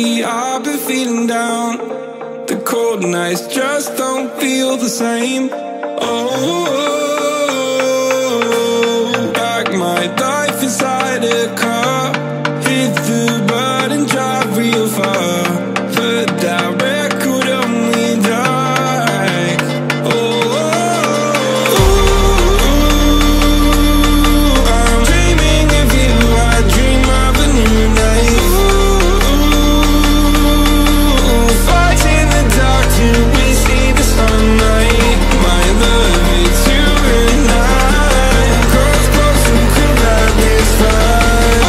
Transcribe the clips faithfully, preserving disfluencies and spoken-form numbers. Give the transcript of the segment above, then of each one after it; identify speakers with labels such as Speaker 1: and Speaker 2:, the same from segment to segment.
Speaker 1: lately I've been feeling down. The cold nights just don't feel the same. Oh, like my life inside a car. Hit the button, drive real far. Put that record on me, die. Oh, I'm dreaming of you. I dream of a new night. Fight in the dark till we see the sunlight. My love, it's you and I. Close, close and cool like this fire.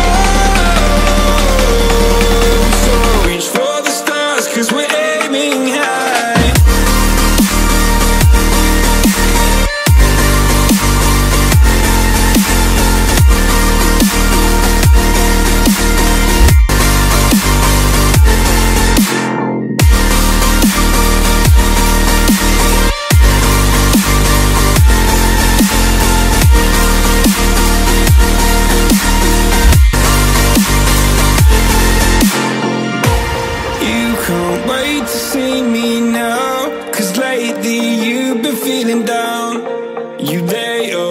Speaker 1: So reach for the stars, 'cause we're aiming high. You can't wait to see me now, 'cause lately you've been feeling down. You lay